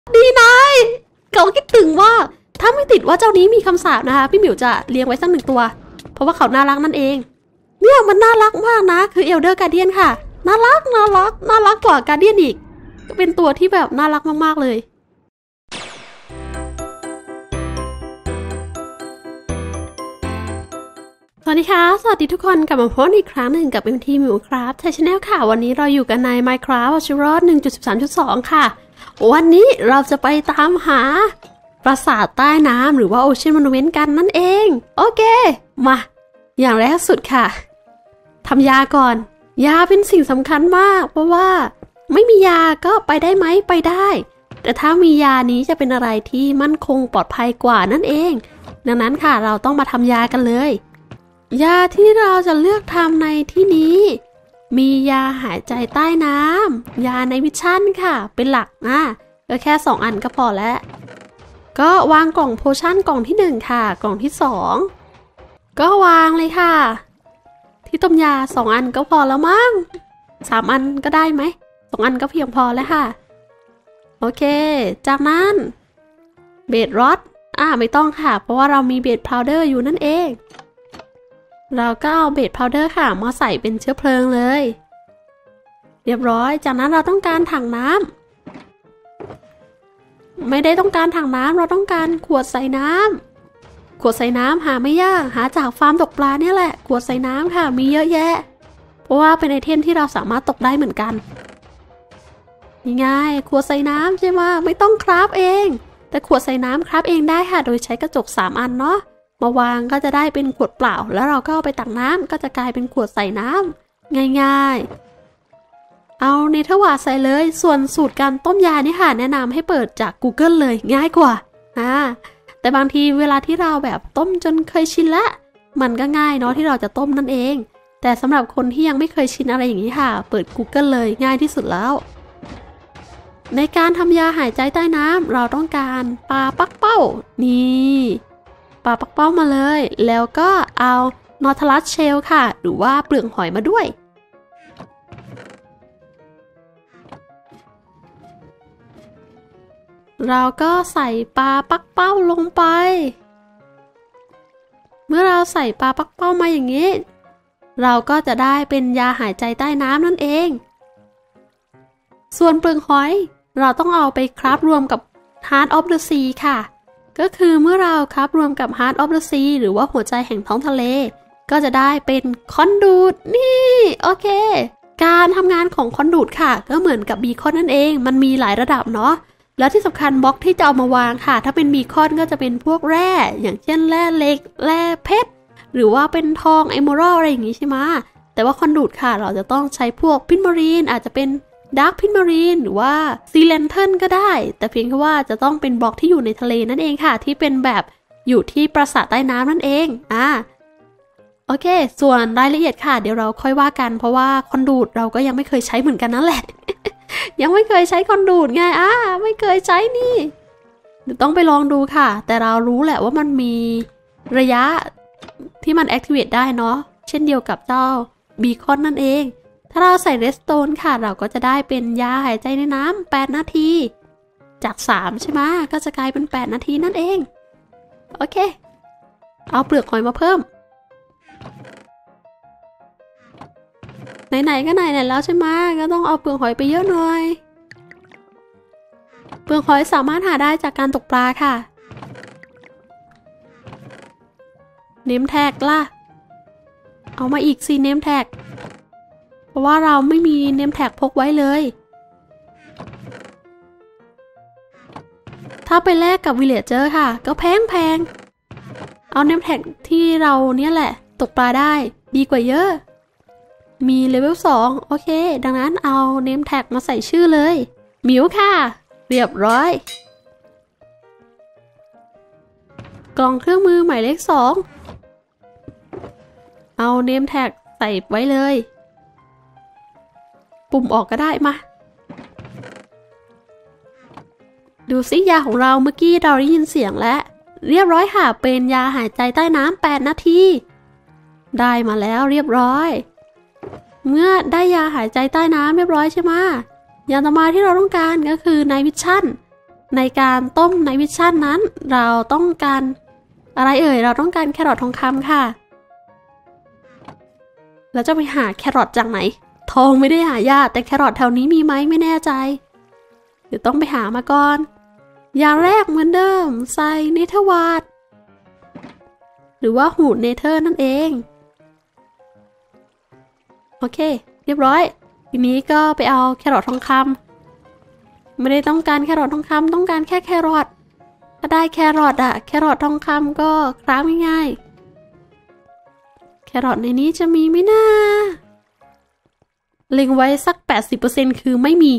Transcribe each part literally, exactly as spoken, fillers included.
ดีนายเขาคิดถึงว่าถ้าไม่ติดว่าเจ้านี้มีคำสาปนะคะพี่หมิวจะเลี้ยงไว้สักหนึ่งตัวเพราะว่าเขาน่ารักนั่นเองเนี่ยมันน่ารักมากนะคือเอลเดอร์การเดียนค่ะน่ารักน่ารักน่ารักกว่าการเดียนอีกเป็นตัวที่แบบน่ารักมากๆเลยสวัสดีค่ะสวัสดีทุกคนกลับมาพบอีกครั้งหนึ่งกับ เอ็ม ที Minecraft Channel ค่ะวันนี้เราอยู่กันใน Minecraft World หนึ่งจุดสิบสามจุดสอง ค่ะวันนี้เราจะไปตามหาปราสาทใต้น้ำหรือว่า Ocean Monument กันนั่นเองโอเคมาอย่างแรกสุดค่ะทำยาก่อนยาเป็นสิ่งสำคัญมากเพราะว่าไม่มียาก็ไปได้ไหมไปได้แต่ถ้ามียานี้จะเป็นอะไรที่มั่นคงปลอดภัยกว่านั่นเองดังนั้นค่ะเราต้องมาทำยากันเลยยาที่เราจะเลือกทำในที่นี้มียาหายใจใต้น้ำยาในวิชั่นค่ะเป็นหลักนะก็แค่สองอันก็พอแล้วก็วางกล่องโพชั่นกล่องที่หนึ่งค่ะกล่องที่สองก็วางเลยค่ะที่ต้มยาสองอันก็พอแล้วมั้งสามอันก็ได้ไหมสองอันก็เพียงพอแล้วค่ะโอเคจากนั้นเบดรอดอ่าไม่ต้องค่ะเพราะว่าเรามีเบดพาวเดอร์อยู่นั่นเองเราก็เอาเบดพาวเดอร์ค่ะมาใส่เป็นเชื้อเพลิงเลยเรียบร้อยจากนั้นเราต้องการถังน้ำไม่ได้ต้องการถังน้ำเราต้องการขวดใส่น้ำขวดใส่น้ำหาไม่ยากหาจากฟาร์มตกปลาเนี่ยแหละขวดใส่น้ำค่ะมีเยอะแยะเพราะว่าเป็นไอเทมที่เราสามารถตกได้เหมือนกันง่ายๆขวดใส่น้ำใช่ไหมไม่ต้องคราฟเองแต่ขวดใส่น้ำคราฟเองได้ค่ะโดยใช้กระจกสามอันเนาะมาวางก็จะได้เป็นขวดเปล่าแล้วเราก็เอาไปตักน้ำก็จะกลายเป็นขวดใส่น้ำง่ายๆเอาเนเธอร์วาร์ดใส่เลยส่วนสูตรการต้มยานี่ค่ะแนะนำให้เปิดจาก Google เลยง่ายกว่าอ่าแต่บางทีเวลาที่เราแบบต้มจนเคยชินละมันก็ง่ายเนาะที่เราจะต้มนั่นเองแต่สำหรับคนที่ยังไม่เคยชินอะไรอย่างนี้ค่ะเปิด Google เลยง่ายที่สุดแล้วในการทำยาหายใจใต้น้ำเราต้องการปลาปักเป้านี่ปลาปักเป้ามาเลยแล้วก็เอานอร์ทลัสเชลค่ะหรือว่าเปลือกหอยมาด้วยเราก็ใส่ปลาปักเป้าลงไปเมื่อเราใส่ปลาปักเป้ามาอย่างนี้เราก็จะได้เป็นยาหายใจใต้น้ำนั่นเองส่วนเปลือกหอยเราต้องเอาไปคราฟรวมกับ Heart of the Sea ค่ะก็คือเมื่อเราคราฟรวมกับ Heart of the Sea หรือว่าหัวใจแห่งท้องทะเลก็จะได้เป็นคอนดูดนี่โอเคการทำงานของคอนดูดค่ะก็เหมือนกับบีคอนนั่นเองมันมีหลายระดับเนาะแล้วที่สำคัญบล็อกที่จะเอามาวางค่ะถ้าเป็นบีคอนก็จะเป็นพวกแร่อย่างเช่นแร่เหล็กแร่เพชรหรือว่าเป็นทองเอเมอรัลอะไรอย่างงี้ใช่ไหมแต่ว่าคอนดูดค่ะเราจะต้องใช้พวกพินมารีนอาจจะเป็นดาร์คพินมารีนหรือว่าซีเลนเทิลก็ได้แต่เพียงแค่ว่าจะต้องเป็นบล็อกที่อยู่ในทะเลนั่นเองค่ะที่เป็นแบบอยู่ที่ปราสาทใต้น้ำนั่นเองอ่าโอเคส่วนรายละเอียดค่ะเดี๋ยวเราค่อยว่ากันเพราะว่าคอนดูดเราก็ยังไม่เคยใช้เหมือนกันนั่นแหละ ยังไม่เคยใช้คอนดูดไงอ่าไม่เคยใช้นี่เดี๋ยวต้องไปลองดูค่ะแต่เรารู้แหละว่ามันมีระยะที่มัน activate ได้เนาะเช่นเดียวกับเจ้าบีคอนนั่นเองถ้าเราใส่เรสโตนค่ะเราก็จะได้เป็นยาหายใจในน้ำแปดนาทีจากสามใช่ไหมก็จะกลายเป็นแปดนาทีนั่นเองโอเคเอาเปลือกหอยมาเพิ่มไหนๆก็ไหนๆแล้วใช่ไหมก็ต้องเอาเปลือกหอยไปเยอะหน่อยเปลือกหอยสามารถหาได้จากการตกปลาค่ะเนมแท็กล่ะเอามาอีกสิเนมแท็กเพราะว่าเราไม่มีเนมแท็กพกไว้เลยถ้าไปแลกกับวิลเลจเจอร์ค่ะก็แพงแพงเอาเนมแท็กที่เราเนี่ยแหละตกปลาได้ดีกว่าเยอะมีเลเวลสองโอเคดังนั้นเอาเนมแท็กมาใส่ชื่อเลยหมิวค่ะเรียบร้อยกล่องเครื่องมือหมายเลขสองเอาเนมแท็กใส่ไว้เลยปุ่มออกก็ได้มาดูซิยาของเราเมื่อกี้เราได้ยินเสียงแล้วเรียบร้อยค่ะเป็นยาหายใจใต้น้ำแปดนาทีได้มาแล้วเรียบร้อยเมื่อได้ยาหายใจใต้น้ำเรียบร้อยใช่ไหมยาต่อมาที่เราต้องการก็คือไนท์วิชั่นในการต้มในวิชั่นนั้นเราต้องการอะไรเอ่ยเราต้องการแครอททองคำค่ะแล้วจะไปหาแครอทจากไหนทองไม่ได้หายากแต่แครอทแถวนี้มีไหมไม่แน่ใจเดี๋ยวต้องไปหามาก่อนอย่างแรกเหมือนเดิมใส่เนเธอร์วาร์ดหรือว่าหูดเนเธอร์นั่นเองโอเคเรียบร้อยทีนี้ก็ไปเอาแครอททองคำไม่ได้ต้องการแครอททองคำต้องการแค่แครอทถ้าได้แครอทอะแครอททองคำก็คราฟง่ายๆแครอทในนี้จะมีไหมนะเล็งไว้สัก แปดสิบเปอร์เซ็นต์ คือไม่มี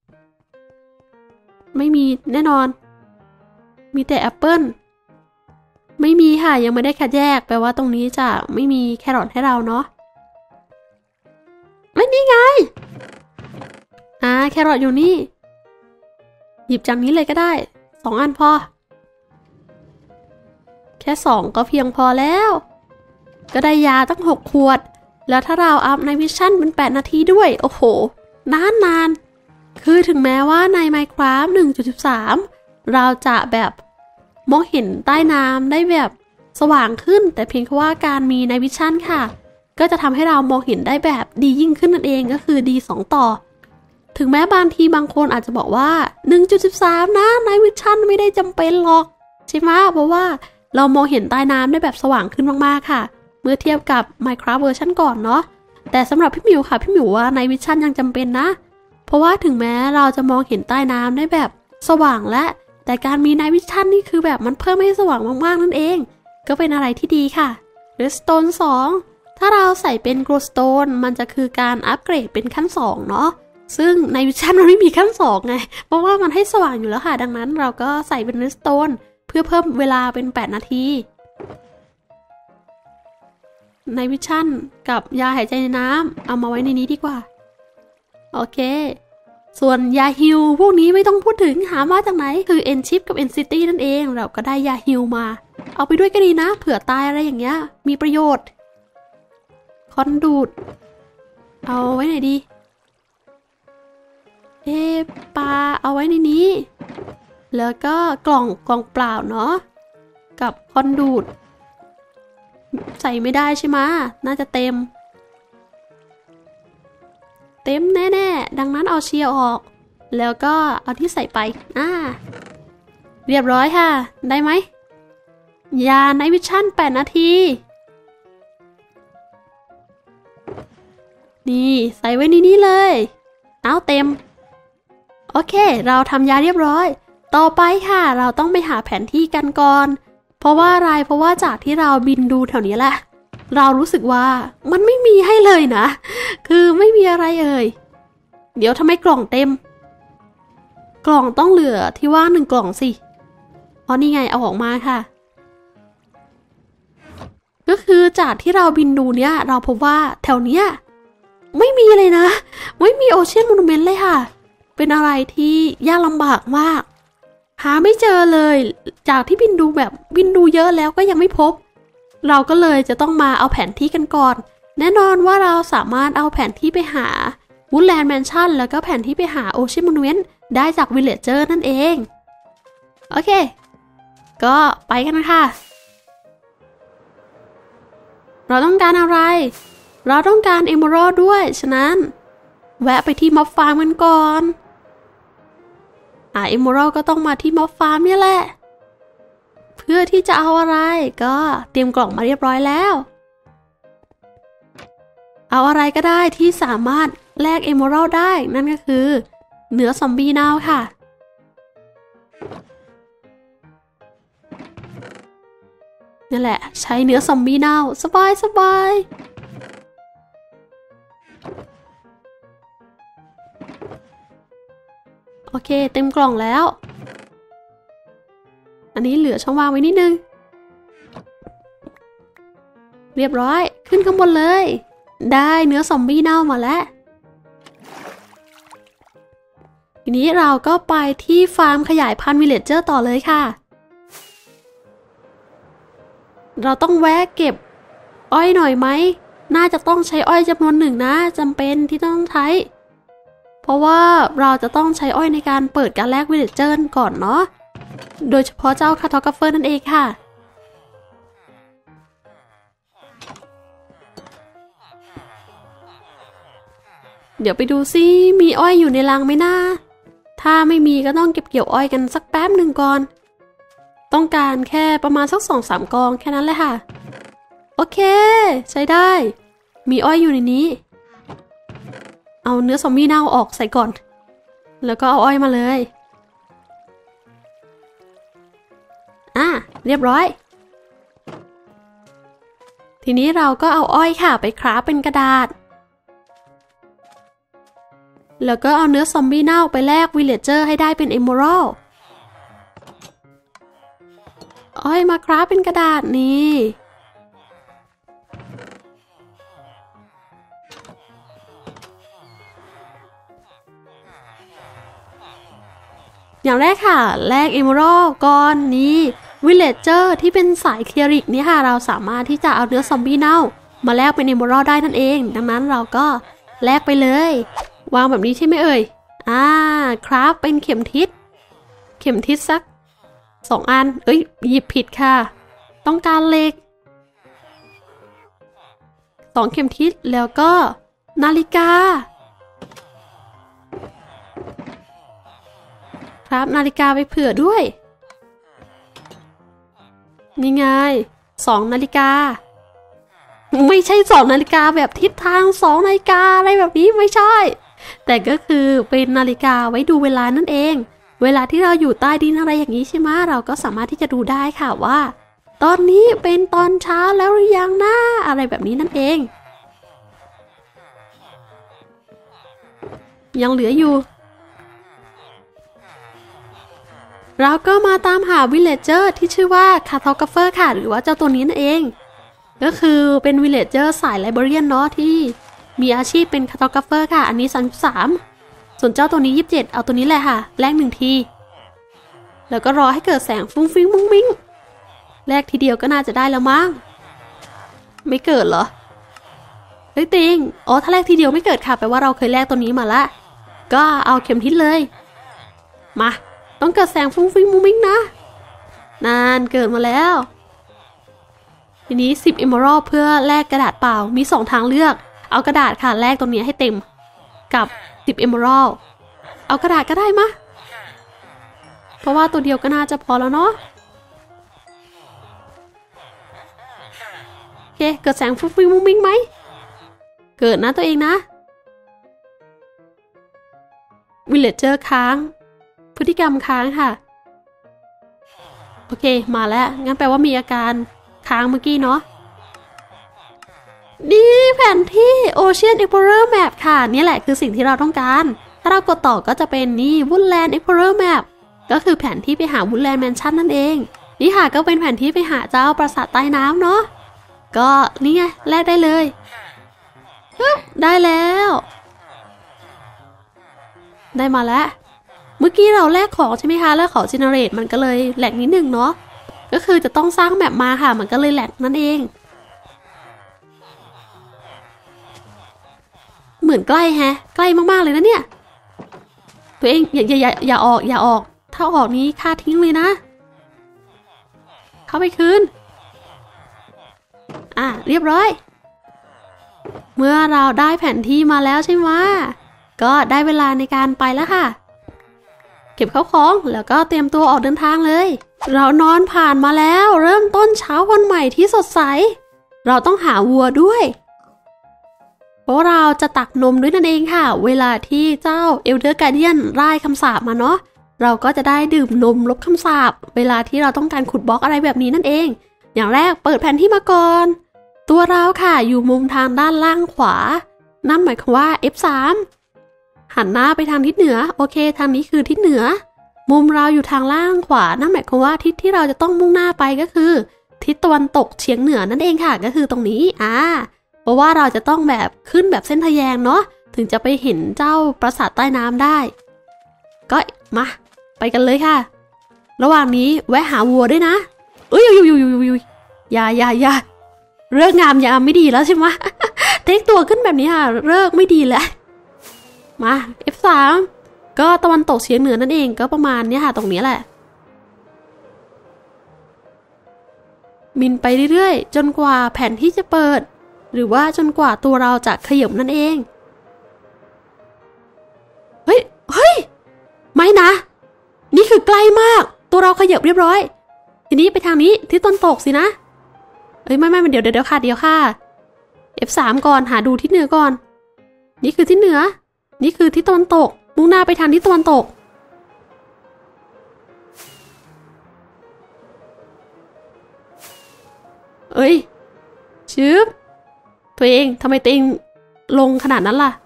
ไม่มีแน่นอนมีแต่แอปเปิ้ลไม่มีค่ะยังไม่ได้คัดแยกแปลว่าตรงนี้จะไม่มีแครอทให้เราเนาะไม่นี่ไงอ่าแครอทอยู่นี่หยิบจากนี้เลยก็ได้สองอันพอแค่สองก็เพียงพอแล้วก็ได้ยาตั้งหกขวดแล้วถ้าเราอัพในวิชั่นเป็นแปดนาทีด้วยโอ้โหนานนานคือถึงแม้ว่าใน Minecraft หนึ่งจุดสิบสาม เราจะแบบมองเห็นใต้น้ำได้แบบสว่างขึ้นแต่เพียงแค่ว่าการมีในวิชั่นค่ะก็จะทำให้เรามองเห็นได้แบบดียิ่งขึ้นนั่นเองก็คือดีสองต่อถึงแม้บางทีบางคนอาจจะบอกว่า หนึ่งจุดสิบสาม นะในวิชั่นไม่ได้จำเป็นหรอกใช่ไหมเพราะว่าเรามองเห็นใต้น้ำได้แบบสว่างขึ้นมากๆค่ะเมื่อเทียบกับ Minecraft เวอร์ชันก่อนเนาะแต่สำหรับพี่หมิวค่ะพี่หมิวว่าในวิชั่นยังจำเป็นนะเพราะว่าถึงแม้เราจะมองเห็นใต้น้ำได้แบบสว่างและแต่การมีไนท์วิชั่นนี่คือแบบมันเพิ่มให้สว่างมากๆนั่นเองก็เป็นอะไรที่ดีค่ะ Redstone สองถ้าเราใส่เป็น Glowstone มันจะคือการอัปเกรดเป็นขั้นสองเนาะซึ่งในวิชั่นมันไม่มีขั้นสองไงเพราะว่ามันให้สว่างอยู่แล้วค่ะดังนั้นเราก็ใส่เป็น Redstone เพื่อเพิ่มเวลาเป็นแปดนาทีในวิชั่นกับยาหายใจในน้ำเอามาไว้ในนี้ดีกว่าโอเคส่วนยาฮิลพวกนี้ไม่ต้องพูดถึงหามาจากไหนคือเอ็นชิปกับเอ็นซิตี้นั่นเองเราก็ได้ยาฮิลมาเอาไปด้วยก็ดีนะเผื่อตายอะไรอย่างเงี้ยมีประโยชน์คอนดูดเอาไว้ไหนดีเอ๊ะปลาเอาไว้ในนี้แล้วก็กล่องกล่องเปล่าเนาะกับคอนดูดใส่ไม่ได้ใช่ไหมน่าจะเต็มเต็มแน่ๆดังนั้นเอาเชียร์ออกแล้วก็เอาที่ใส่ไปอ่าเรียบร้อยค่ะได้ไหมยาไนท์วิชั่นแปดนาทีนี่ใส่ไว้ในนี้เลยเอาเต็มโอเคเราทำยาเรียบร้อยต่อไปค่ะเราต้องไปหาแผนที่กันก่อนเพราะว่าอะไรเพราะว่าจากที่เราบินดูแถวนี้แหละเรารู้สึกว่ามันไม่มีให้เลยนะคือไม่มีอะไรเอ่ยเดี๋ยวทำไมกล่องเต็มกล่องต้องเหลือที่ว่างหนึ่งกล่องสิเพราะนี่ไงเอาออกมาค่ะก็คือจากที่เราบินดูเนี้ยเราพบว่าแถวเนี้ยไม่มีเลยนะไม่มีโอเชียนโมนูเมนต์เลยค่ะเป็นอะไรที่ยากลำบากมากหาไม่เจอเลยจากที่บินดูแบบบินดูเยอะแล้วก็ยังไม่พบเราก็เลยจะต้องมาเอาแผนที่กันก่อนแน่นอนว่าเราสามารถเอาแผนที่ไปหา Woodland Mansion แล้วก็แผนที่ไปหา Ocean Monument ได้จาก Villager นั่นเองโอเคก็ไปกันค่ะเราต้องการอะไรเราต้องการ Emerald ด้วยฉะนั้นแวะไปที่ม็อบฟาร์มกันก่อนอ่า Emerald ก็ต้องมาที่ม็อบฟาร์มเนี่ยแหละเพื่อที่จะเอาอะไรก็เตรียมกล่องมาเรียบร้อยแล้วเอาอะไรก็ได้ที่สามารถแลก Emerald ได้นั่นก็คือเนื้อซอมบี้เน่าค่ะนั่นแหละใช้เนื้อซอมบี้เน่าสบายสบายโอเคเต็มกล่องแล้วอันนี้เหลือช่องว่างไว้นิดนึงเรียบร้อยขึ้นข้างบนเลยได้เนื้อซอมบี้เน่ามาแล้วทีนี้เราก็ไปที่ฟาร์มขยายพันธุ์วิลเลจเจอร์ต่อเลยค่ะเราต้องแวะเก็บอ้อยหน่อยไหมน่าจะต้องใช้อ้อยจำนวนหนึ่งนะจำเป็นที่ต้องใช้เพราะว่าเราจะต้องใช้อ้อยในการเปิดการแลกวิลเลจเจอร์ก่อนเนาะโดยเฉพาะเจ้าคาร์โทกราฟเฟอร์นั่นเองค่ะเดี๋ยวไปดูซิมีอ้อยอยู่ในรังไหมนะถ้าไม่มีก็ต้องเก็บเกี่ยวอ้อยกันสักแป๊บหนึ่งก่อนต้องการแค่ประมาณสักสองสามกองแค่นั้นเลยค่ะโอเคใช้ได้มีอ้อยอยู่ในนี้เอาเนื้อซอมบี้เน่าออกใส่ก่อนแล้วก็เอาอ้อยมาเลยอ่ะเรียบร้อยทีนี้เราก็เอาอ้อยค่ะไปคราฟเป็นกระดาษแล้วก็เอาเนื้อซอมบี้เน่าไปแลกวิลเลจเจอร์ให้ได้เป็นเอเมอรัลด์อ้อยมาคราฟเป็นกระดาษนี่อย่างแรกค่ะแลกเอเมอรัลด์ก่อนนี่วิลเลจเจอร์ที่เป็นสายเคลียริกนี่ค่ะเราสามารถที่จะเอาเนื้อซอมบี้เน่ามาแลกเป็นเอเมอรัลด์ได้นั่นเองดังนั้นเราก็แลกไปเลยวางแบบนี้ใช่ไหมเอ่ยอ่าครับเป็นเข็มทิศเข็มทิศสักสองอันเอ้ยหยิบผิดค่ะต้องการเหล็กสองเข็มทิศแล้วก็นาฬิกาครับนาฬิกาไปเผื่อด้วยนี่ไงสองนาฬิกาไม่ใช่สองนาฬิกาแบบทิศทางสองนาฬิกาอะไรแบบนี้ไม่ใช่แต่ก็คือเป็นนาฬิกาไว้ดูเวลานั่นเองเวลาที่เราอยู่ใต้ดินอะไรอย่างนี้ใช่ไหมเราก็สามารถที่จะดูได้ค่ะว่าตอนนี้เป็นตอนเช้าแล้วหรือยังนะอะไรแบบนี้นั่นเองยังเหลืออยู่เราก็มาตามหาวิลเลจเจอร์ที่ชื่อว่าคาร์โทกราฟเฟอร์ค่ะหรือว่าเจ้าตัวนี้นั่นเองก็คือเป็นวิลเลจเจอร์สายไลบรารียนเนาะที่มีอาชีพเป็นคาร์โทกราฟเฟอร์ค่ะอันนี้สามสิบสามส่วนเจ้าตัวนี้ยี่สิบเจ็ดเอาตัวนี้แหละค่ะแลกหนึ่งทีแล้วก็รอให้เกิดแสงฟุ้งฟิ้งมุ้งมิ้งแลกทีเดียวก็น่าจะได้แล้วมั้งไม่เกิดเหรอเฮ้ยติงอ๋อถ้าแลกทีเดียวไม่เกิดค่ะแปลว่าเราเคยแลกตัวนี้มาละก็เอาเข็มทิศเลยมาต้องเกิดแสงฟุ้งฟิ้งมุ้งมิ้งนะนานเกิดมาแล้วทีนี้สิบ Emerald เพื่อแลกกระดาษเปล่ามีสองทางเลือกเอากระดาษค่ะแลกตรงนี้ให้เต็มกับสิบ Emerald เอากระดาษก็ได้มะเพราะว่าตัวเดียวก็น่าจะพอแล้วเนาะโอเคเกิดแสงฟุ้งฟิ้งมุ้งมิ้งไหมเกิดนะตัวเองนะวิลเลจเจอร์ค้างพฤติกรรมค้างค่ะโอเคมาแล้วงั้นแปลว่ามีอาการค้างเมื่อกี้เนาะนี่แผนที่ Ocean Explorer Map ค่ะนี่แหละคือสิ่งที่เราต้องการถ้าเรากดต่อก็จะเป็นนี่ Woodland Explorer Map ก็คือแผนที่ไปหา Woodland Mansion นั่นเองนี่ค่ะก็เป็นแผนที่ไปหาเจ้าปราสาทใต้น้ำเนาะก็นี่ไงแลกได้เลยได้แล้วได้มาแล้วเมื่อกี้เราแลกของใช่ไหมคะแล้วของ generate มันก็เลยแหลกนิดนึงเนาะก็คือจะต้องสร้างแมปมาค่ะมันก็เลยแหลกนั่นเองเหมือนใกล้แฮะใกล้มากๆเลยนะเนี่ยตัวเองอย่าอย่าอย่าอย่าออกอย่าออกถ้าออกนี้ฆ่าทิ้งเลยนะเข้าไปคืนอ่ะเรียบร้อยเมื่อเราได้แผนที่มาแล้วใช่ไหมก็ได้เวลาในการไปแล้วค่ะเก็บข้าวของแล้วก็เตรียมตัวออกเดินทางเลยเรานอนผ่านมาแล้วเริ่มต้นเช้าวันใหม่ที่สดใสเราต้องหาวัวด้วยเพราะเราจะตักนมด้วยนั่นเองค่ะเวลาที่เจ้าเอลเดอร์การ์เดียนไล่คำสาปมาเนาะเราก็จะได้ดื่มนมลบคำสาปเวลาที่เราต้องการขุดบล็อกอะไรแบบนี้นั่นเองอย่างแรกเปิดแผนที่มาก่อนตัวเราค่ะอยู่มุมทางด้านล่างขวานั่นหมายความว่า เอฟ สาม หันหน้าไปทางทิศเหนือโอเคทางนี้คือทิศเหนือมุมเราอยู่ทางล่างขวานั่นหมายความว่าทิศที่เราจะต้องมุ่งหน้าไปก็คือทิศตะวันตกเฉียงเหนือนั่นเองค่ะก็คือตรงนี้อ่าเพราะว่าเราจะต้องแบบขึ้นแบบเส้นทะแยงเนาะถึงจะไปเห็นเจ้าปราสาทใต้น้ำได้ก็มาไปกันเลยค่ะระหว่างนี้แวะหาวัวด้วยนะเอ้ยอยู่อยู่อยู่อยู่อย่าอย่าอย่าเลิกงามยามไม่ดีแล้วใช่ไหม เทคตัวขึ้นแบบนี้ค่ะเลิกไม่ดีแล้วมา เอฟ สาม ก็ตะวันตกเฉียงเหนือนั่นเองก็ประมาณนี้ค่ะตรงนี้แหละบินไปเรื่อยๆจนกว่าแผนที่จะเปิดหรือว่าจนกว่าตัวเราจะขยับนั่นเองเฮ้ยเฮ้ยไม่นะนี่คือใกล้มากตัวเราขยับเรียบร้อยทีนี้ไปทางนี้ที่ต้นตกสินะเอ้ยไม่ไม่มันเดี๋ยวเดี๋ยวค่ะเดี๋ยวค่ะ เอฟ สาม ก่อนหาดูทิศเหนือก่อนนี่คือทิศเหนือนี่คือทิศตะวันตกมุ่งหน้าไปทางทิศตะวันตกเอ้ยชืบตัวเองทำไมตัวเองลงขนาดนั้นล่ะ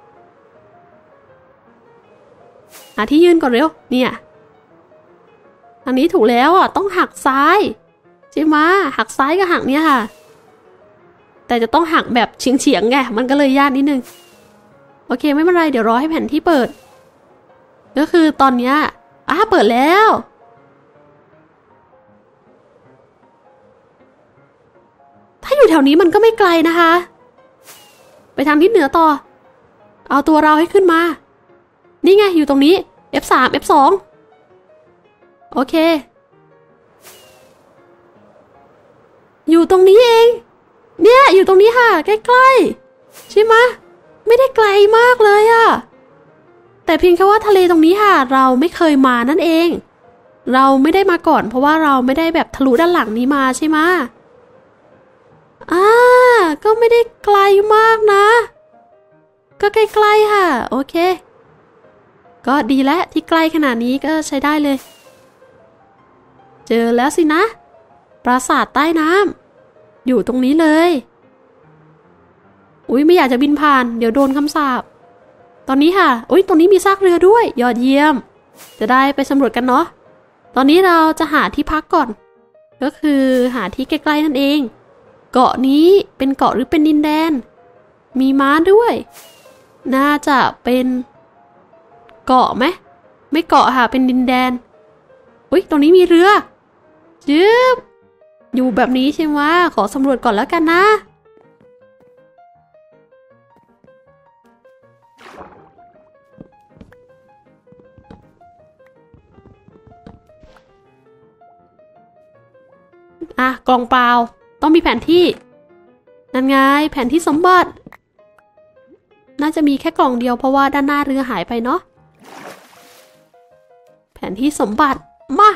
หาที่ยืนก่อนเร็วเนี่ยอันนี้ถูกแล้วอ่ะต้องหักซ้ายใช่ไหมหักซ้ายกับหักเนี่ยค่ะแต่จะต้องหักแบบเฉียงๆไงมันก็เลยยากนิดนึงโอเคไม่เป็นไรเดี๋ยวรอให้แผนที่เปิดก็คือตอนเนี้ยอ้าเปิดแล้วถ้าอยู่แถวนี้มันก็ไม่ไกลนะคะไปทางทิศเหนือต่อเอาตัวเราให้ขึ้นมานี่ไงอยู่ตรงนี้ เอฟ สาม เอฟ สอง โอเคอยู่ตรงนี้เองเนี่ยอยู่ตรงนี้ค่ะใกล้ๆใช่ไหมไม่ได้ไกลมากเลยอะแต่เพียงแค่ว่าทะเลตรงนี้ค่ะเราไม่เคยมานั่นเองเราไม่ได้มาก่อนเพราะว่าเราไม่ได้แบบทะลุด้านหลังนี้มาใช่ไหมอ่าก็ไม่ได้ไกลมากนะก็ใกล้ๆค่ะโอเคก็ดีแล้วที่ใกล้ขนาดนี้ก็ใช้ได้เลยเจอแล้วสินะปราสาทใต้น้ำอยู่ตรงนี้เลยอุ๊ยไม่อยากจะบินผ่านเดี๋ยวโดนคำสาปตอนนี้ค่ะอุ๊ยตรงนี้มีซากเรือด้วยยอดเยี่ยมจะได้ไปสำรวจกันเนาะตอนนี้เราจะหาที่พักก่อนก็คือหาที่ใกล้ๆนั่นเองเกาะนี้เป็นเกาะหรือเป็นดินแดนมีม้าด้วยน่าจะเป็นเกาะไหมไม่เกาะค่ะเป็นดินแดนอุ๊ยตรงนี้มีเรือจึ๊บอยู่แบบนี้ใช่ไหมขอสำรวจก่อนแล้วกันนะอ่ะกล่องเปล่าต้องมีแผนที่นั่นไงแผนที่สมบัติน่าจะมีแค่กล่องเดียวเพราะว่าด้านหน้าเรือหายไปเนาะแผนที่สมบัติมา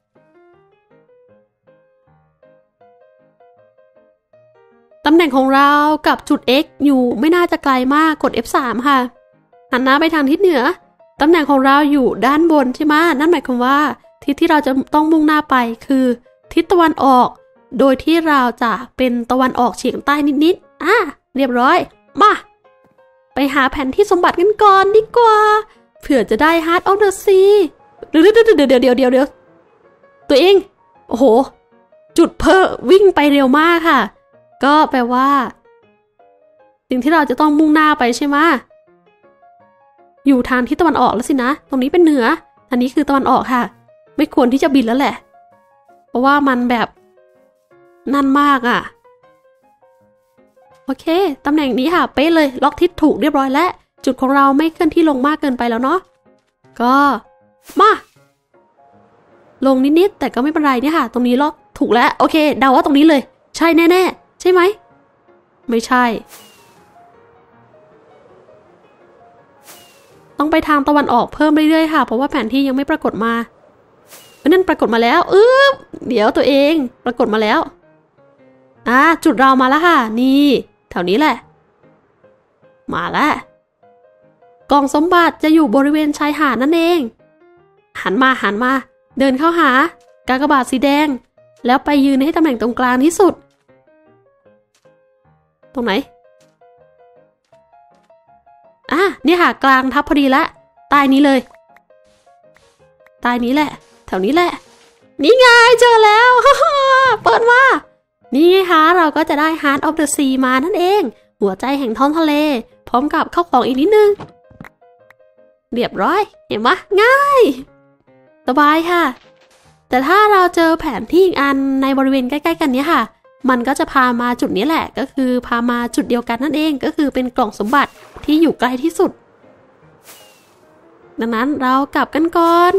ตำแหน่งของเรากับจุด X อยู่ไม่น่าจะไกลมากกด เอฟ สาม ค่ะหันหน้าไปทางทิศเหนือตำแหน่งของเราอยู่ด้านบนใช่ไหมนั่นหมายความว่าทิศที่เราจะต้องมุ่งหน้าไปคือทิศตะวันออกโดยที่เราจะเป็นตะวันออกเฉียงใต้นิดๆอ่ะเรียบร้อยมาไปหาแผนที่สมบัติกันก่อนดีกว่าเผื่อจะได้ Heart of the Sea เดี๋ยวเดี๋ยวเดี๋ยวเดี๋ยวเดี๋ยวเดี๋ยวตัวเองโอ้โหจุดเพ้อวิ่งไปเร็วมากค่ะก็แปลว่าสิ่งที่เราจะต้องมุ่งหน้าไปใช่ไหมอยู่ทางทิศตะวันออกแล้วสินะตรงนี้เป็นเหนืออันนี้คือตะวันออกค่ะไม่ควรที่จะบินแล้วแหละเพราะว่ามันแบบนั่นมากอ่ะโอเคตำแหน่งนี้ค่ะเป๊ะเลยล็อกทิศถูกเรียบร้อยแล้วจุดของเราไม่เคลื่อนที่ลงมากเกินไปแล้วเนาะก็มาลงนิดๆแต่ก็ไม่เป็นไรเนี่ยค่ะตรงนี้ล็อกถูกแล้วโอเคเดาว่าตรงนี้เลยใช่แน่ๆใช่ไหมไม่ใช่ต้องไปทางตะวันออกเพิ่มเรื่อยๆค่ะเพราะว่าแผนที่ยังไม่ปรากฏมานั่นปรากฏมาแล้วเออเดี๋ยวตัวเองปรากฏมาแล้วอ่าจุดเรามาแล้วค่ะนี่แถวนี้แหละมาแล้วกล่องสมบัติจะอยู่บริเวณชายหาดนั่นเองหันมาหันมาเดินเข้าหากากบาทสีแดงแล้วไปยืนให้ตำแหน่งตรงกลางที่สุดตรงไหนอ่ะนี่ค่ะกลางทับพอดีละใต้นี้เลยใต้นี้แหละแถวนี้แหละนี่ไงเจอแล้ว เปิดมานี่ไงคะเราก็จะได้ Heart of the Sea มานั่นเองหัวใจแห่งท้องทะเลพร้อมกับข้าวของอีกนิดนึงเรียบร้อยเห็นไหมง่ายสบายค่ะแต่ถ้าเราเจอแผนที่อีกอันในบริเวณใกล้ๆกันนี้ค่ะมันก็จะพามาจุดนี้แหละก็คือพามาจุดเดียวกันนั่นเองก็คือเป็นกล่องสมบัติที่อยู่ใกล้ที่สุดดังนั้นเรากลับกันก่อน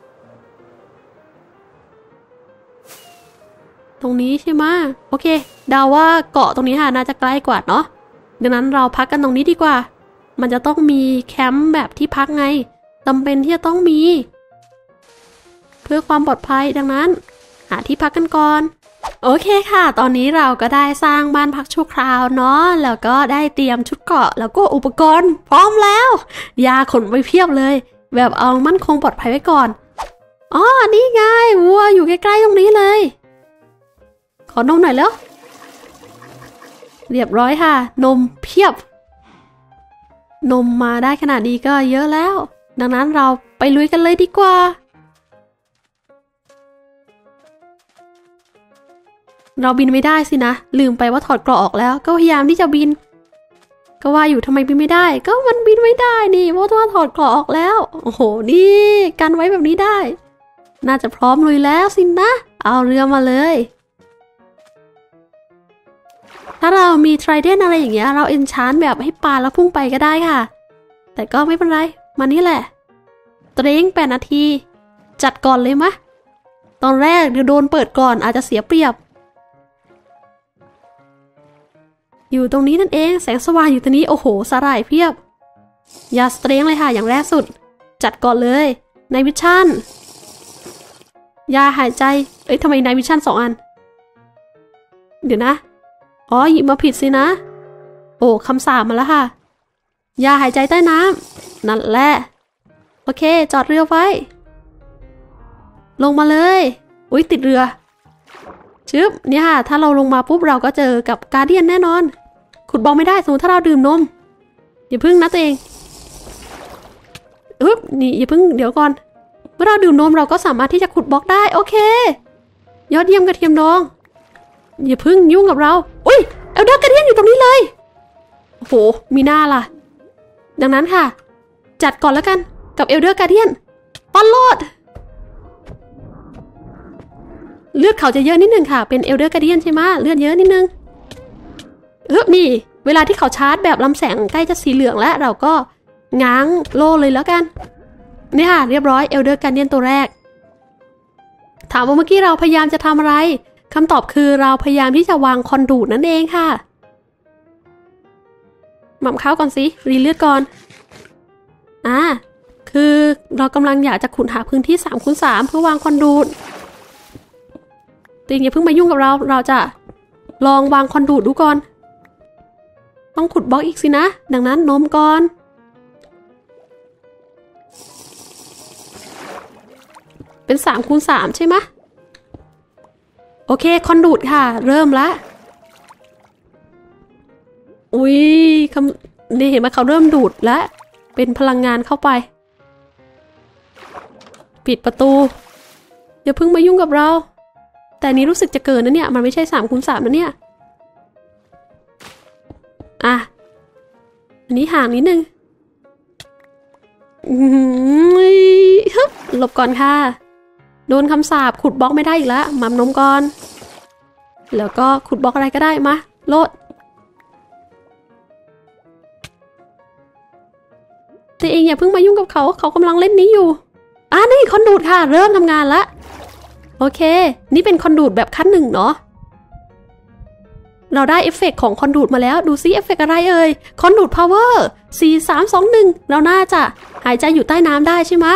ตรงนี้ใช่ไหมโอเคเดาว่าเกาะตรงนี้ค่ะน่าจะใกล้กว่าเนาะดังนั้นเราพักกันตรงนี้ดีกว่ามันจะต้องมีแคมป์แบบที่พักไงจำเป็นที่จะต้องมีเพื่อความปลอดภัยดังนั้นหาที่พักกันก่อนโอเคค่ะตอนนี้เราก็ได้สร้างบ้านพักชั่วคราวเนาะแล้วก็ได้เตรียมชุดเกราะแล้วก็อุปกรณ์พร้อมแล้วยาขนไปเพียบเลยแบบเอามั่นคงปลอดภัยไว้ก่อนอ๋อนี่ไงวัวอยู่ใกล้ๆตรงนี้เลยขอนมหน่อยแล้วเรียบร้อยค่ะนมเพียบนมมาได้ขนาดนี้ก็เยอะแล้วดังนั้นเราไปลุยกันเลยดีกว่าเราบินไม่ได้สินะลืมไปว่าถอดเกราะออกแล้วก็พยายามที่จะบินก็ว่าอยู่ทำไมบินไม่ได้ก็มันบินไม่ได้นี่เพราะว่าถอดเกราะออกแล้วโอ้โหนี่กันไว้แบบนี้ได้น่าจะพร้อมลุยแล้วสินะเอาเรือมาเลยถ้าเรามีไทรเดนอะไรอย่างเงี้ยเราเอนชานแบบให้ปลาแล้วพุ่งไปก็ได้ค่ะแต่ก็ไม่เป็นไรมานี่แหละเตรงแปดนาทีจัดก่อนเลยมะตอนแรกเดี๋ยวโดนเปิดก่อนอาจจะเสียเปรียบอยู่ตรงนี้นั่นเองแสงสว่างอยู่ตรงนี้โอ้โหสาหร่ายเพียบอย่าสเตรงเลยค่ะอย่างแรกสุดจัดก่อนเลยในวิชั่นยาหายใจเอ้ยทำไมในวิชั่นสองอันเดี๋ยวนะอ๋อหยิบมาผิดสินะโอ้คำสาปมาแล้วค่ะยาหายใจใต้น้ำนั่นแหละโอเคจอดเรือไว้ลงมาเลยอุ๊ยติดเรือชึบเนี่ยค่ะถ้าเราลงมาปุ๊บเราก็เจอกับการ์เดียนแน่นอนขุดบล็อกไม่ได้สมมติถ้าเราดื่มนมอย่าพึ่งนะตัวเองอึ๊บนี่อย่าพึ่งเดี๋ยวก่อนเมื่อเราดื่มนมเราก็สามารถที่จะขุดบล็อกได้โอเคยอดเยี่ยมกระเทียมดองอย่าพึ่งยุ่งกับเราอุ้ยเอลเดอร์การ์เดียนอยู่ตรงนี้เลยโอ้โหมีหน้าล่ะดังนั้นค่ะจัดก่อนแล้วกันกับเอลเดอร์การ์เดียนปันโลดเลือดเขาจะเยอะนิดนึงค่ะเป็นเอลเดอร์การ์เดียนใช่ไหมเลือดเยอะนิดนึงเฮ้ยนี่เวลาที่เขาชาร์จแบบลำแสงใกล้จะสีเหลืองแล้วเราก็ง้างโล่เลยแล้วกันนี่ค่ะเรียบร้อยเอลเดอร์การ์เดียนตัวแรกถามว่าเมื่อกี้เราพยายามจะทำอะไรคำตอบคือเราพยายามที่จะวางคอนดูดนั่นเองค่ะหม่ำข้าวก่อนสิรีเลือดก่อนอ่าคือเรากำลังอยากจะขุดหาพื้นที่สามคูณสามเพื่อวางคอนดูดตัวเองอย่าเพิ่งมายุ่งกับเราเราจะลองวางคอนดูดดูก่อนต้องขุดบล็อกอีกสินะดังนั้นนมก่อนเป็นสามคูณสามใช่ไหมโอเคคอนดูดค่ะเริ่มละอุ้ยคำนี่เห็นไหมเขาเริ่มดูดแล้วเป็นพลังงานเข้าไปปิดประตูอย่าเพิ่งมายุ่งกับเราแต่นี้รู้สึกจะเกินนะเนี่ยมันไม่ใช่สามคูณสามนะเนี่ยอ่ะอันนี้ห่างนิดนึงฮึบหลบก่อนค่ะโดนคำสาปขุดบล็อกไม่ได้อีกแล้วมัมนมก่อนแล้วก็ขุดบล็อกอะไรก็ได้มาโลดแต่เองอย่าเพิ่งมายุ่งกับเขาเขากำลังเล่นนี้อยู่อ่ะนี่คอนดูดค่ะเริ่มทำงานละโอเคนี่เป็นคอนดูดแบบขั้นหนึ่งเนาะเราได้เอฟเฟกต์ของคอนดูดมาแล้วดูซิเอฟเฟกต์อะไรเอ่ยคอนดูดพาวเวอร์สี่ สาม สอง หนึ่งเราน่าจะหายใจอยู่ใต้น้ำได้ใช่ไหม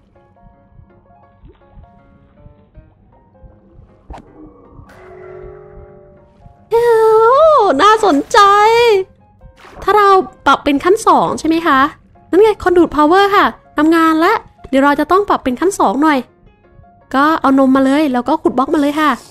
เอ้าน่าสนใจถ้าเราปรับเป็นขั้นสองใช่ไหมคะนั่นไงคอนดูดพาวเวอร์ค่ะทำงานแล้วเดี๋ยวเราจะต้องปรับเป็นขั้นสองหน่อยก็เอานมมาเลยแล้วก็ขุดบล็อกมาเลยค่ะ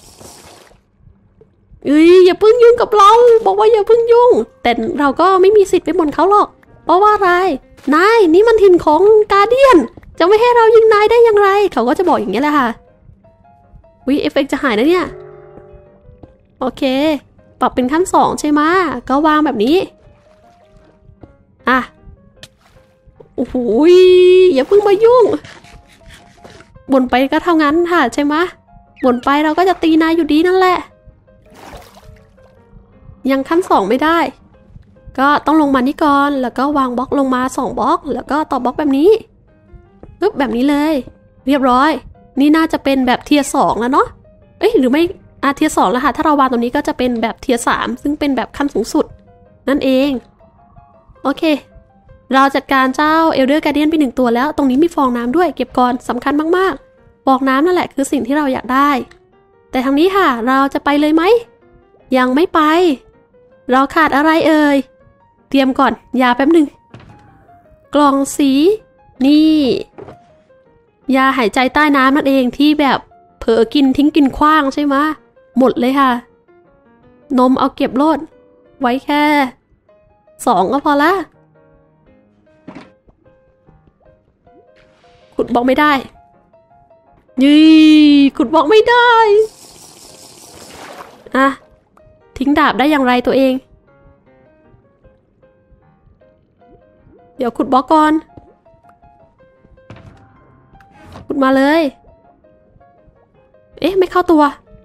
เอ้ยอย่าเพิ่งยุ่งกับเราบอกว่าอย่าเพิ่งยุ่งแต่เราก็ไม่มีสิทธิ์ไปบ่นเขาหรอกเพราะว่าอะไรนายนี่มันถิ่นของการ์เดียนจะไม่ให้เรายิงนายได้อย่างไรเขาก็จะบอกอย่างนี้แหละค่ะวิเอฟเฟกต์จะหายนะเนี่ยโอเคปรับเป็นขั้นสองใช่ไหมก็วางแบบนี้อ่ะโอ้โหอย่าเพิ่งมายุ่งบ่นไปก็เท่านั้นค่ะใช่ไหมบ่นไปเราก็จะตีนายอยู่ดีนั่นแหละยังขั้นสองไม่ได้ก็ต้องลงมานี่ก่อนแล้วก็วางบล็อกลงมาสองบล็อกแล้วก็ต่อบล็อกแบบนี้ปึ๊บแบบนี้เลยเรียบร้อยนี่น่าจะเป็นแบบเทียร์สองแล้วเนาะเอ้ยหรือไม่อาเทียร์สองแล้วค่ะถ้าเราวางตรงนี้ก็จะเป็นแบบเทียร์สามซึ่งเป็นแบบขั้นสูงสุดนั่นเองโอเคเราจัดการเจ้าเอลเดอร์การ์เดียนไปหนึ่งตัวแล้วตรงนี้มีฟองน้ำด้วยเก็บก่อนสำคัญมากๆฟองน้ำนั่นแหละคือสิ่งที่เราอยากได้แต่ทางนี้ค่ะเราจะไปเลยไหมยังไม่ไปเราขาดอะไรเอ่ยเตรียมก่อนยาแป๊บหนึ่งกล่องสีนี่ยาหายใจใต้น้ำนั่นเองที่แบบเผลอกินทิ้งกินขว้างใช่ไหมหมดเลยค่ะนมเอาเก็บโลดไว้แค่สองก็พอละขุดบล็อกไม่ได้ยี่ขุดบล็อกไม่ได้อะทิ้งดาบได้อย่างไรตัวเองเดี๋ยวขุดบล็อกก่อนขุดมาเลยเอ๊ะไม่เข้าตัว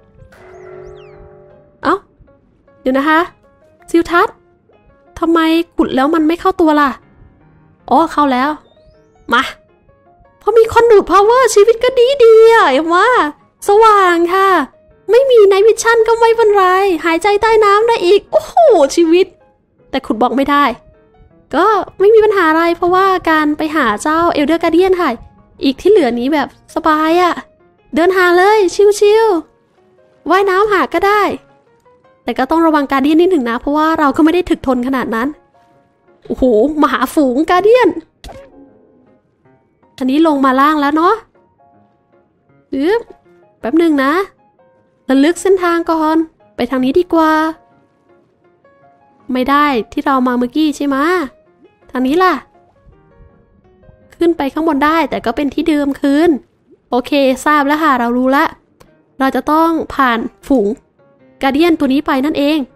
เอ้าเดี๋ยวนะคะซิลทัศทำไมขุดแล้วมันไม่เข้าตัวล่ะอ๋อเข้าแล้วมาพอมีคอนดูดพาวเวอร์ชีวิตก็ดีดีอ่ะเอ็มว่าสว่างค่ะไม่มีไนท์วิชั่นก็ไม่เป็นไรหายใจใต้น้ำได้อีกโอ้โหชีวิตแต่ขุดบล็อกไม่ได้ก็ไม่มีปัญหาอะไรเพราะว่าการไปหาเจ้าเอลเดอร์การ์เดียนค่ะอีกที่เหลือนี้แบบสบายอ่ะเดินหาเลยชิวๆว่ายน้ำหาก็ได้แต่ก็ต้องระวังการ์เดียนนิดหนึ่งนะเพราะว่าเราก็ไม่ได้ถึกทนขนาดนั้นโอ้โหมหาฝูงการ์เดียนอันนี้ลงมาล่างแล้วเนาะปึ๊บแป๊บหนึ่งนะระลึกเส้นทางก่อนไปทางนี้ดีกว่าไม่ได้ที่เรามาเมื่อกี้ใช่ไหมทางนี้ล่ะขึ้นไปข้างบนได้แต่ก็เป็นที่เดิมคืนโอเคทราบแล้วค่ะเรารู้ละเราจะต้องผ่านฝูงการ์เดียนตัวนี้ไปนั่นเอง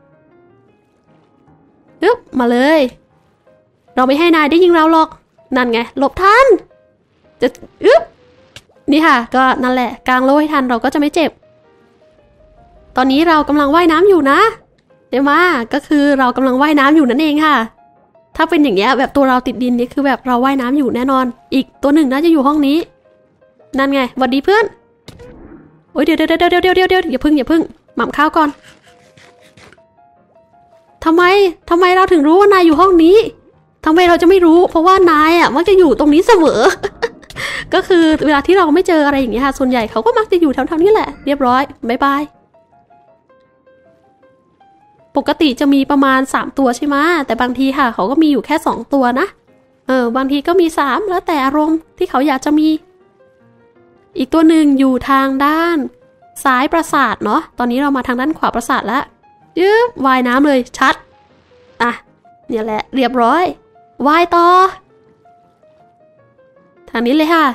ปึ๊บมาเลยเราไม่ให้นายได้ยิงเราหรอกนั่นไงหลบทันจะอึ๊บนี่ค่ะก็นั่นแหละกางโล่ให้ทันเราก็จะไม่เจ็บตอนนี้เรากำลังว่ายน้ำอยู่นะเดี๋ยวมาก็คือเรากำลังว่ายน้ำอยู่นั่นเองค่ะถ้าเป็นอย่างเงี้ยแบบตัวเราติดดินนี่คือแบบเราว่ายน้ำอยู่แน่นอนอีกตัวหนึ่งน่าจะอยู่ห้องนี้นั่นไงหวัดดีเพื่อนโอ้ยเดี๋ยวเดี๋ยวเดี๋ยวเดี๋ยวเดี๋ยวเดี๋ยวอย่าพึ่งอย่าพึ่งหม่ำข้าวก่อนทำไมทำไมเราถึงรู้ว่านายอยู่ห้องนี้ทำไมเราจะไม่รู้เพราะว่านายอ่ะมักจะอยู่ตรงนี้เสมอ ก็คือเวลาที่เราไม่เจออะไรอย่างเงี้ยค่ะส่วนใหญ่เขาก็มักจะอยู่แถวๆนี้แหละเรียบร้อยบ๊ายบายปกติจะมีประมาณสามตัวใช่ไหมแต่บางทีค่ะเขาก็มีอยู่แค่สองตัวนะเออบางทีก็มีสามแล้วแต่อารมณ์ที่เขาอยากจะมีอีกตัวหนึ่งอยู่ทางด้านซ้ายปราสาทเนาะตอนนี้เรามาทางด้านขวาปราสาทแล้วยึบว่ายน้ำเลยชัดอ่ะเนี่ยแหละเรียบร้อยว่ายต่อทางนี้เลยค่ะ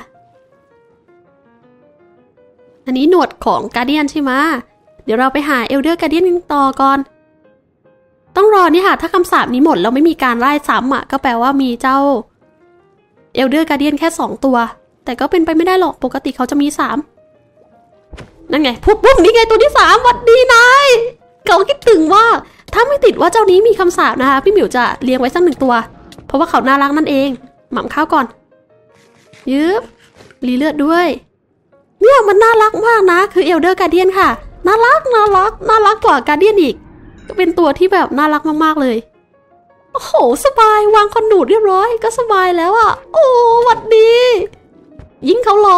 อันนี้หนวดของการ์เดียนใช่ไหมเดี๋ยวเราไปหาเอลเดอร์การ์เดียนต่อก่อนต้องรอนี่ค่ะถ้าคำสาปนี้หมดแล้วไม่มีการไล่ซ้ำอ่ะก็แปลว่ามีเจ้าเอลเดอร์การ์เดียนแค่สองตัวแต่ก็เป็นไปไม่ได้หรอกปกติเขาจะมีสามนั่นไงปุ๊บปุ๊บนี่ไงตัวที่สามหวัดดีนายเขาคิดถึงว่าถ้าไม่ติดว่าเจ้านี้มีคำสาปนะคะพี่หมิวจะเลี้ยงไว้สักหนึ่งตัวเพราะว่าเขาน่ารักนั่นเองหม่ำข้าวก่อนยืบรีเลือดด้วยเนี่ยมันน่ารักมากนะคือเอลเดอร์การ์เดียนค่ะน่ารักน่ารักน่ารักกว่าการ์เดียนอีกก็เป็นตัวที่แบบน่ารักมากๆเลยโอ้โหสบายวางคอนดูดเรียบร้อยก็สบายแล้วอ่ะโอ้หวัดดียิงเขาเหรอ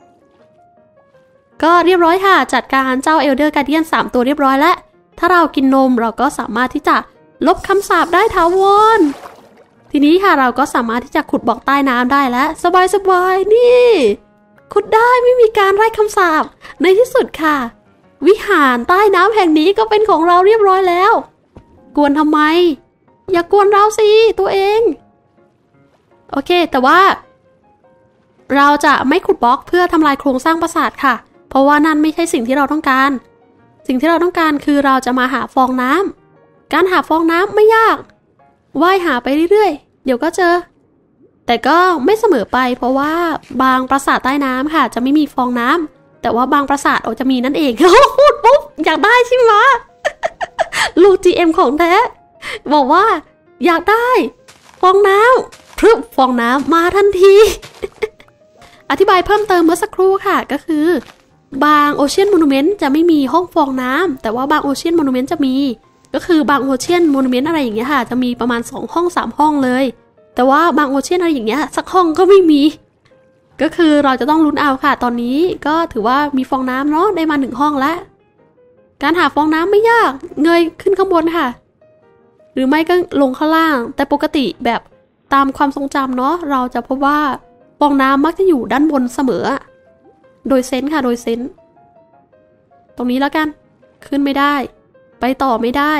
ก็เรียบร้อยค่ะจัดการเจ้าเอลเดอร์การ์เดียนสามตัวเรียบร้อยแล้วถ้าเรากินนมเราก็สามารถที่จะลบคำสาปได้ถาวรทีนี้ค่ะเราก็สามารถที่จะขุดบล็อกใต้น้ำได้แล้วสบายๆนี่ขุดได้ไม่มีการไล่คำสาปในที่สุดค่ะวิหารใต้น้ำแห่งนี้ก็เป็นของเราเรียบร้อยแล้วกวนทำไมอย่ากวนเราสิตัวเองโอเคแต่ว่าเราจะไม่ขุดบล็อกเพื่อทำลายโครงสร้างปราสาทค่ะเพราะว่านั่นไม่ใช่สิ่งที่เราต้องการสิ่งที่เราต้องการคือเราจะมาหาฟองน้ำการหาฟองน้ำไม่ยากว่ายหาไปเรื่อยๆเดี๋ยวก็เจอแต่ก็ไม่เสมอไปเพราะว่าบางปราสาทใต้น้ำค่ะจะไม่มีฟองน้ำแต่ว่าบางปราสาทอาจจะมีนั่นเองพูดปุ๊บอยากได้ใช่ไหม ลูก จี เอ็ม ของแท้บอกว่าอยากได้ฟองน้ำพรึบฟองน้ำมาทันทีอธิบายเพิ่มเติมเมื่อสักครู่ค่ะก็คือบางโอเชียนโมนูเมนต์จะไม่มีห้องฟองน้ำแต่ว่าบางโอเชียนโมนูเมนต์จะมีก็คือบางโอเชียนโมนูเมนต์อะไรอย่างเงี้ยค่ะจะมีประมาณสองห้องสามห้องเลยแต่ว่าบางโอเชียนอะไรอย่างเงี้ยสักห้องก็ไม่มีก็คือเราจะต้องลุ้นเอาค่ะตอนนี้ก็ถือว่ามีฟองน้ำเนาะได้มาหนึ่งห้องแล้วการหาฟองน้ำไม่ยากเงยขึ้นข้างบนค่ะหรือไม่ก็ลงข้างล่างแต่ปกติแบบตามความทรงจำเนาะเราจะพบว่าฟองน้ำมักจะอยู่ด้านบนเสมอโดยเซนส์ค่ะโดยเซนส์ตรงนี้แล้วกันขึ้นไม่ได้ไปต่อไม่ได้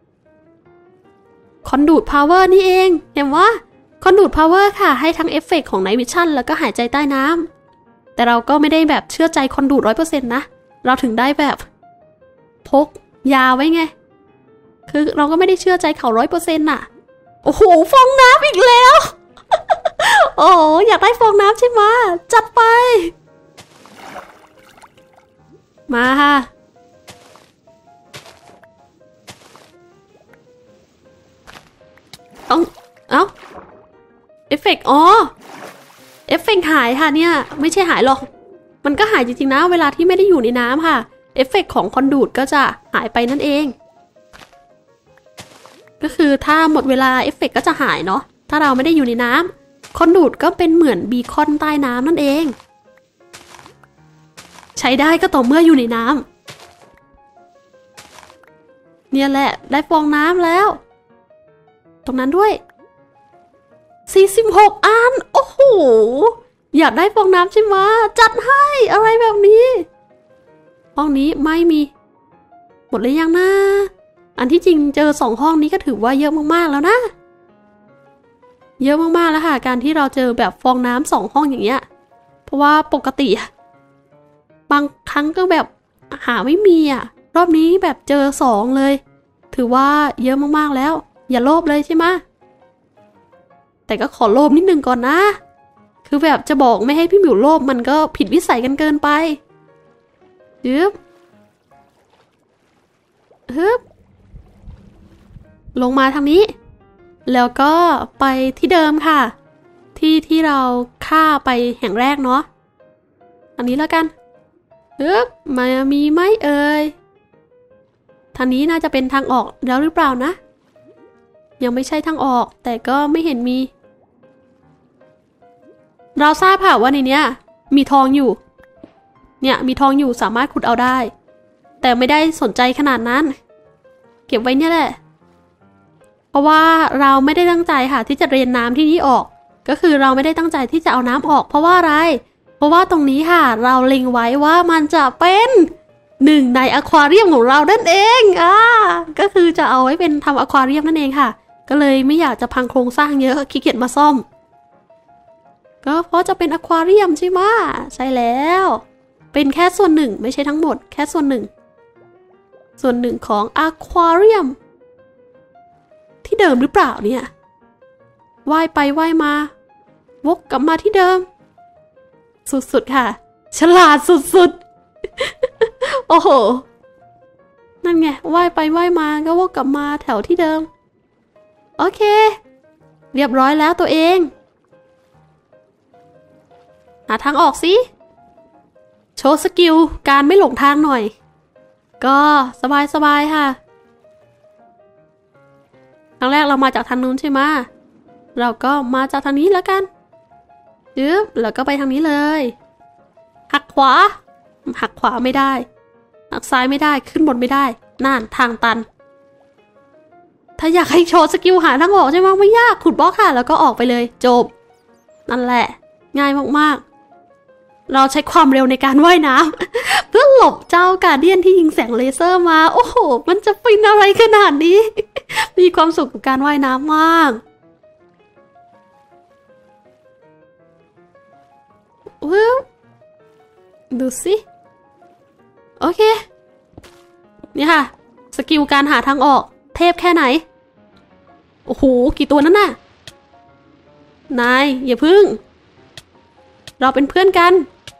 คอนดูดพาวเวอร์นี่เองเห็นว่าคอนดูดพาวเวอร์ค่ะให้ทั้งเอฟเฟกต์ของไนท์วิชั่นแล้วก็หายใจใต้น้ำแต่เราก็ไม่ได้แบบเชื่อใจคอนดูดร้อยเปอร์เซ็นต์นะเราถึงได้แบบพกยาไว้ไงคือเราก็ไม่ได้เชื่อใจเขาร้อยเปอร์เซ็นต์น่ะโอ้โหฟองน้ำอีกแล้ว โอ้อยากได้ฟองน้ำใช่ไหมจัดไปมาค่ะต้องเอ้าเอฟเฟกต์อ๋อเอฟเฟกต์หายค่ะเนี่ยไม่ใช่หายหรอกมันก็หายจริงๆนะเวลาที่ไม่ได้อยู่ในน้ำค่ะเอฟเฟกต์ของคอนดูดก็จะหายไปนั่นเองก็คือถ้าหมดเวลาเอฟเฟกต์ก็จะหายเนาะถ้าเราไม่ได้อยู่ในน้ำคอนดูดก็เป็นเหมือนบีคอนใต้น้ำนั่นเองใช้ได้ก็ต่อเมื่ออยู่ในน้ำเนี่ยแหละได้ฟองน้ำแล้วตรงนั้นด้วยสี่สิบหกอันโอ้โหอยากได้ฟองน้ำใช่ไหมจัดให้อะไรแบบนี้ห้องนี้ไม่มีหมดเลยยังนะอันที่จริงเจอสองห้องนี้ก็ถือว่าเยอะมากๆแล้วนะเยอะมากๆแล้วค่ะการที่เราเจอแบบฟองน้ำสองห้องอย่างเงี้ยเพราะว่าปกติบางครั้งก็แบบหาไม่มีอ่ะรอบนี้แบบเจอสองเลยถือว่าเยอะมากๆแล้วอย่าโลภเลยใช่ไหมแต่ก็ขอโลภนิดนึงก่อนนะคือแบบจะบอกไม่ให้พี่หมิวโลภมันก็ผิดวิสัยกันเกินไปฮึบฮึบลงมาทางนี้แล้วก็ไปที่เดิมค่ะที่ที่เราฆ่าไปแห่งแรกเนาะอันนี้แล้วกันฮึบมามีไหมเอ่ยทางนี้น่าจะเป็นทางออกแล้วหรือเปล่านะยังไม่ใช่ทางออกแต่ก็ไม่เห็นมีเราทราบค่ะว่าในเนี้ยมีทองอยู่เนี่ยมีทองอยู่สามารถขุดเอาได้แต่ไม่ได้สนใจขนาดนั้นเก็บไว้เนี่ยแหละเพราะว่าเราไม่ได้ตั้งใจค่ะที่จะเรนน้ำที่นี่ออกก็คือเราไม่ได้ตั้งใจที่จะเอาน้ำออกเพราะว่าอะไรเพราะว่าตรงนี้ค่ะเราเล็งไว้ว่ามันจะเป็นหนึ่งในอควาเรียมของเรานั่นเองอ่าก็คือจะเอาไว้เป็นทำอควาเรียมนั่นเองค่ะก็เลยไม่อยากจะพังโครงสร้างเยอะขี้เกียจมาซ่อมก็เพราะจะเป็นอควาเรียมใช่ไหมใช่แล้วเป็นแค่ส่วนหนึ่งไม่ใช่ทั้งหมดแค่ส่วนหนึ่งส่วนหนึ่งของอควาเรียมที่เดิมหรือเปล่าเนี่ยว่ายไปว่ายมาวกกลับมาที่เดิมสุดๆค่ะฉลาดสุดๆ โอ้โหนั่นไงว่ายไปว่ายมาก็วกกลับมาแถวที่เดิมโอเคเรียบร้อยแล้วตัวเองหาทางออกสิโชว์สกิลการไม่หลงทางหน่อยก็สบายๆค่ะครั้งแรกเรามาจากทางนู้นใช่ไหมเราก็มาจากทางนี้แล้วกันยึบแล้วก็ไปทางนี้เลยหักขวาหักขวาไม่ได้หักซ้ายไม่ได้ขึ้นบนไม่ได้นั่นทางตันถ้าอยากให้โชว์สกิลหาทางออกใช่ไหมไม่ยากขุดบล็อกค่ะแล้วก็ออกไปเลยจบนั่นแหละง่ายมากๆเราใช้ความเร็วในการว่ายน้ำ เพื่อหลบเจ้าการเดียนที่ยิงแสงเลเซอร์มาโอ้โหมันจะเป็นอะไรขนาดนี้ มีความสุขกับการว่ายน้ำมากว้าวดูสิโอเคนี่ค่ะสกิลการหาทางออกเทพแค่ไหนโอ้โหกี่ตัวนั่นน่ะนายอย่าพึ่งเราเป็นเพื่อนกัน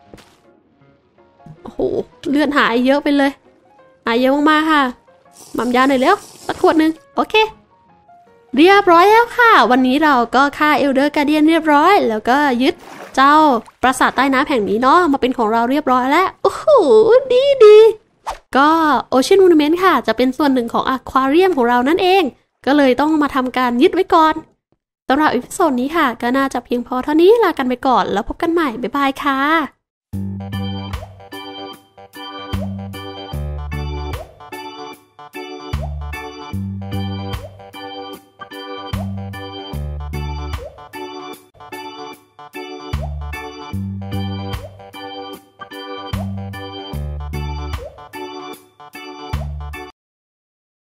โอ้โหเลือดหายเยอะไปเลยหายเยอะมากๆค่ะหม่ำยาหน่อยเร็วสักขวดหนึ่งโอเคเรียบร้อยแล้วค่ะวันนี้เราก็ฆ่าเอลเดอร์การ์เดียนเรียบร้อยแล้วก็ยึดเจ้าปราสาทใต้น้ำแห่งนี้เนาะมาเป็นของเราเรียบร้อยแล้วโอ้โหดีดีก็โอเชียนมูนูเมนต์ค่ะจะเป็นส่วนหนึ่งของอควาเรียมของเรานั่นเองก็เลยต้องมาทำการยึดไว้ก่อนสำหรับอีพิโซดนี้ค่ะก็น่าจะเพียงพอเท่านี้ลากันไปก่อนแล้วพบกันใหม่บ๊ายบายค่ะ